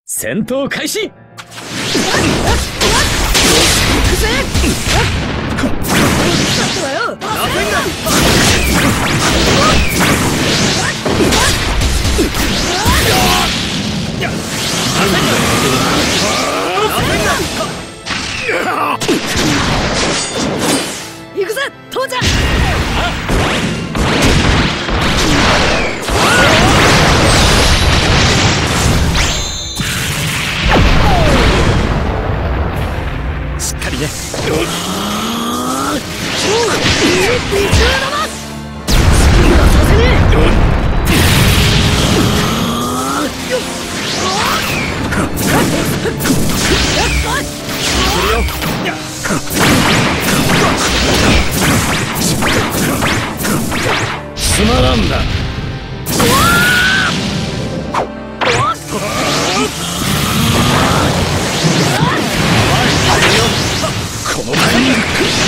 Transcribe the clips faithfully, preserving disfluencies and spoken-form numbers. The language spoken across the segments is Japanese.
戦闘開始。行くぜ。行くぜ、父ちゃん。しっかりね。つまらんな。このタイミング。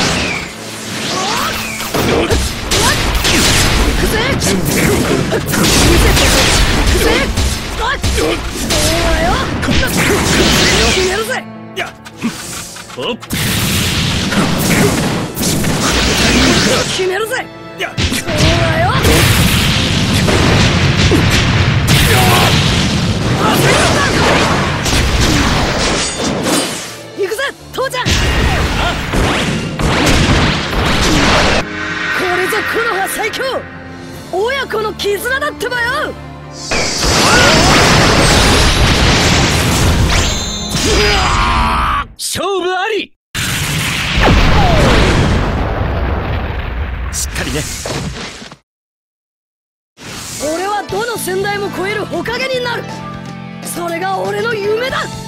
行くぜ。準備が行くぜ。そうだよ。決めるぜ。おっ。決めるぜ。そうだよ。行くぜ、父ちゃん。これぞ木の葉最強、親子の絆だってばよ。勝負あり。しっかりね。俺はどの先代も超える火影になる。それが俺の夢だ。